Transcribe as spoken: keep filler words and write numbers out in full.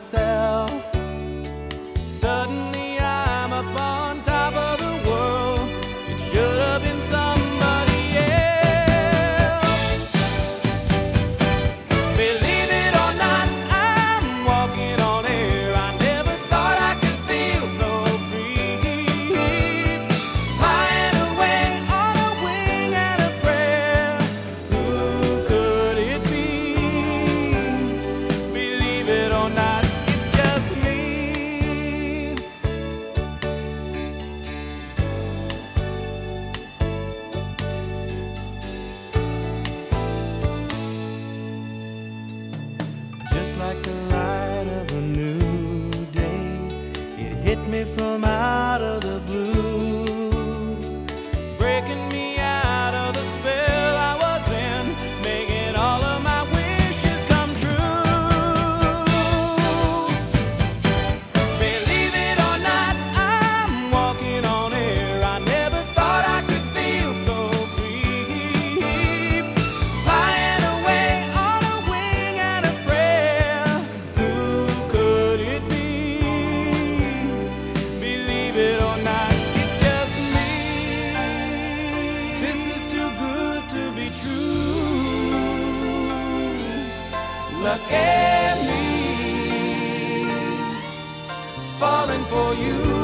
myself. Suddenly I'm up on top of the world. It should have been somebody else. Believe it or not, I'm walking on air. I never thought I could feel so free. Flying away on a wing and a prayer. Who could it be? Believe it or not, it's just me. Just like the light of a new day, it hit me from out of the blue, breaking me out of the spell I was in, making all of my wishes come true. Believe it or not, I'm walking on air. I never thought I could feel so free. Flying away on a wing and a prayer. Who could it be? Believe it or not, it's just me. This is too good to be true. Look at me, falling for you.